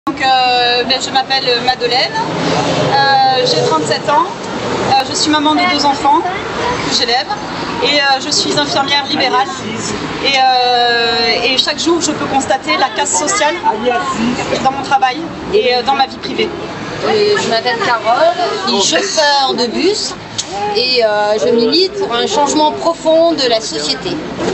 Je m'appelle Madeleine, j'ai 37 ans, je suis maman de 2 enfants que j'élève et je suis infirmière libérale et chaque jour je peux constater la casse sociale dans mon travail et dans ma vie privée. Je m'appelle Carole, je suis chauffeur de bus et je milite pour un changement profond de la société.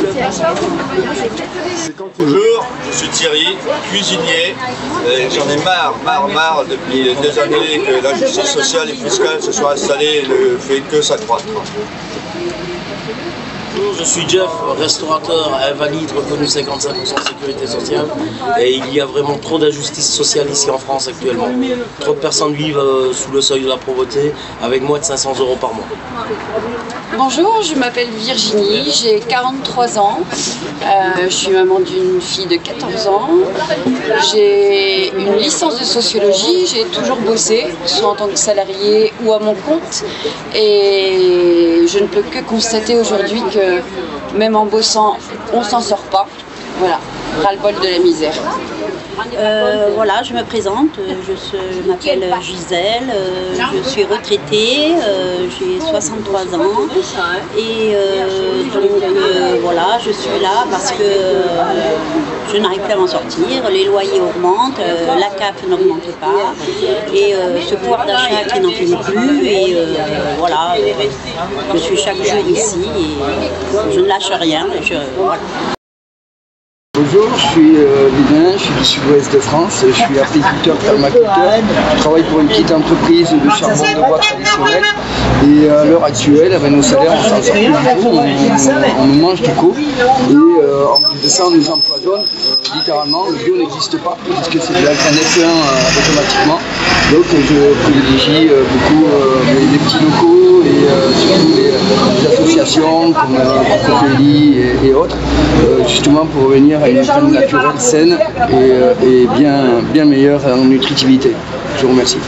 Bonjour, je suis Thierry, cuisinier. J'en ai marre depuis des années que la justice sociale et fiscale se soit installée et ne fait que s'accroître. Bonjour, je suis Jeff, restaurateur invalide reconnu 55% sécurité sociale et il y a vraiment trop d'injustice sociale ici en France actuellement. Trop de personnes vivent sous le seuil de la pauvreté avec moins de 500 € par mois. Bonjour, je m'appelle Virginie, j'ai 43 ans, je suis maman d'une fille de 14 ans, j'ai une licence de sociologie, j'ai toujours bossé, soit en tant que salarié ou à mon compte, et je ne peux que constater aujourd'hui que même en bossant, on s'en sort pas. Voilà, ras-le-bol de la misère. Voilà, je me présente, je m'appelle Gisèle, je suis retraitée, j'ai 63 ans et voilà, je suis là parce que je n'arrive plus à m'en sortir, les loyers augmentent, la CAF n'augmente pas et ce pouvoir d'achat qui n'en finit plus et voilà, je suis chaque jour ici et je ne lâche rien. Voilà. Bonjour, je suis Lydin, je suis du sud-ouest de France, je suis apiculteur, permaculteur, je travaille pour une petite entreprise de charbon de bois traditionnel et à l'heure actuelle, avec nos salaires, on s'en sort plus du tout, on nous mange du coup et en plus de ça on nous empoisonne, littéralement, le bio n'existe pas puisque c'est de la F1 automatiquement, donc je privilégie beaucoup les petits locaux et surtout les associations comme Copélie et autres, justement pour revenir à une viande naturelle saine et bien meilleure en nutritivité. Je vous remercie.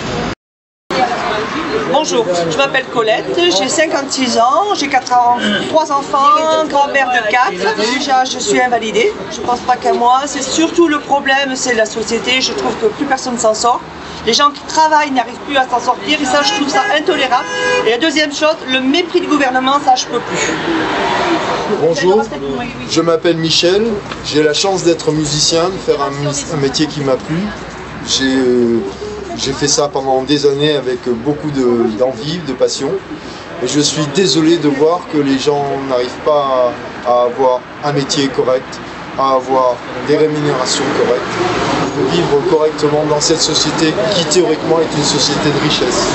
Bonjour, je m'appelle Colette, j'ai 56 ans, j'ai 3 enfants, grand-mère de 4. Déjà, je suis invalidée, je ne pense pas qu'à moi. C'est surtout le problème, c'est la société. Je trouve que plus personne s'en sort. Les gens qui travaillent n'arrivent plus à s'en sortir et ça, je trouve ça intolérable. Et la deuxième chose, le mépris du gouvernement, ça, je peux plus. Bonjour, je m'appelle Michel, j'ai la chance d'être musicien, de faire un métier qui m'a plu. J'ai fait ça pendant des années avec beaucoup d'envie, de passion. Et je suis désolé de voir que les gens n'arrivent pas à avoir un métier correct, à avoir des rémunérations correctes, de vivre correctement dans cette société qui théoriquement est une société de richesse.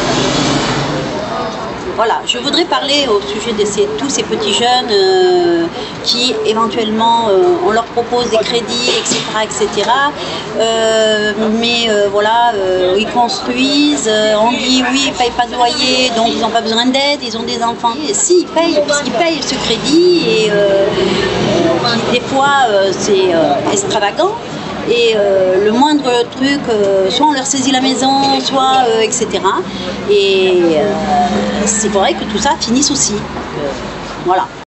Voilà, je voudrais parler au sujet de tous ces petits jeunes qui éventuellement on leur propose des crédits, etc. Mais voilà, ils construisent, on dit oui, ils ne payent pas de loyer, donc ils n'ont pas besoin d'aide, ils ont des enfants. Et si, ils payent, parce qu'ils payent ce crédit et des fois c'est extravagant. Et le moindre truc, soit on leur saisit la maison, soit etc. Et c'est vrai que tout ça finisse aussi. Voilà.